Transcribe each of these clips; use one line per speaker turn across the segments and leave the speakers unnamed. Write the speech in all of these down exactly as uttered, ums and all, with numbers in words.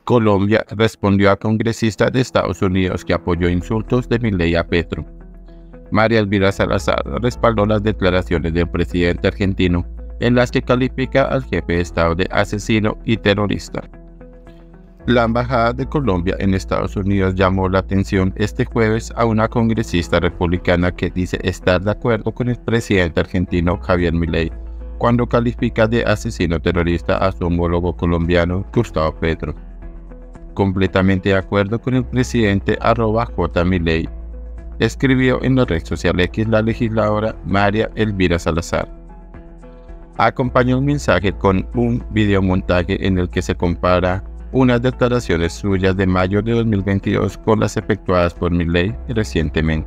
Colombia respondió a congresista de Estados Unidos que apoyó insultos de Milei a Petro. María Elvira Salazar respaldó las declaraciones del presidente argentino en las que califica al jefe de Estado de asesino y terrorista. La Embajada de Colombia en Estados Unidos llamó la atención este jueves a una congresista republicana que dice estar de acuerdo con el presidente argentino Javier Milei cuando califica de asesino terrorista a su homólogo colombiano Gustavo Petro. Completamente de acuerdo con el presidente arroba J. Milei, escribió en la red social X la legisladora María Elvira Salazar. Acompañó el mensaje con un videomontaje en el que se compara unas declaraciones suyas de mayo de dos mil veintidós con las efectuadas por Milei recientemente.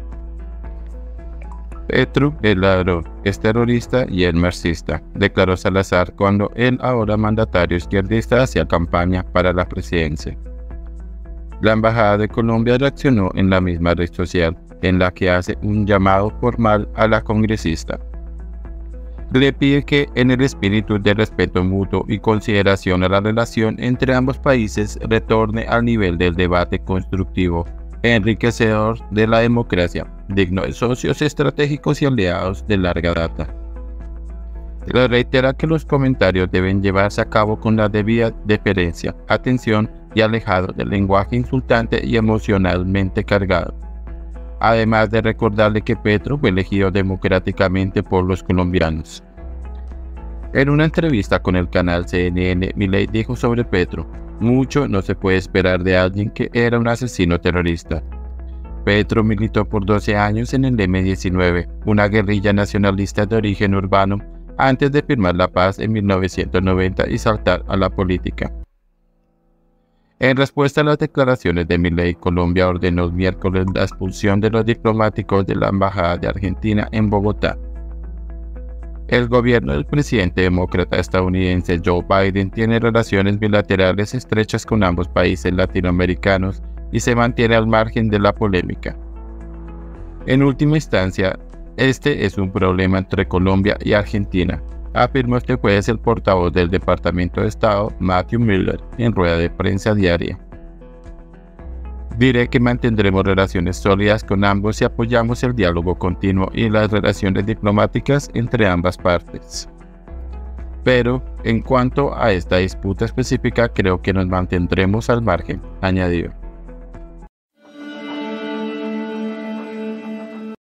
Petro es ladrón, es terrorista y es marxista, declaró Salazar cuando el ahora mandatario izquierdista hacía campaña para la presidencia. La Embajada de Colombia reaccionó en la misma red social, en la que hace un llamado formal a la congresista. Le pide que, en el espíritu de respeto mutuo y consideración a la relación entre ambos países, retorne al nivel del debate constructivo, enriquecedor de la democracia, digno de socios estratégicos y aliados de larga data. Le reitera que los comentarios deben llevarse a cabo con la debida deferencia, atención y alejado del lenguaje insultante y emocionalmente cargado. Además de recordarle que Petro fue elegido democráticamente por los colombianos. En una entrevista con el canal C N N, Milei dijo sobre Petro: mucho no se puede esperar de alguien que era un asesino terrorista. Petro militó por doce años en el eme diecinueve, una guerrilla nacionalista de origen urbano, antes de firmar la paz en mil novecientos noventa y saltar a la política. En respuesta a las declaraciones de Milei, Colombia ordenó el miércoles la expulsión de los diplomáticos de la Embajada de Argentina en Bogotá. El gobierno del presidente demócrata estadounidense Joe Biden tiene relaciones bilaterales estrechas con ambos países latinoamericanos y se mantiene al margen de la polémica. En última instancia, este es un problema entre Colombia y Argentina, afirmó este jueves el portavoz del Departamento de Estado, Matthew Miller, en rueda de prensa diaria. Diré que mantendremos relaciones sólidas con ambos y apoyamos el diálogo continuo y las relaciones diplomáticas entre ambas partes. Pero, en cuanto a esta disputa específica, creo que nos mantendremos al margen, añadió.